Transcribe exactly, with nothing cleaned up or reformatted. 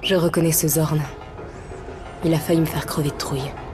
Je reconnais ce Zorn. Il a failli me faire crever de trouille.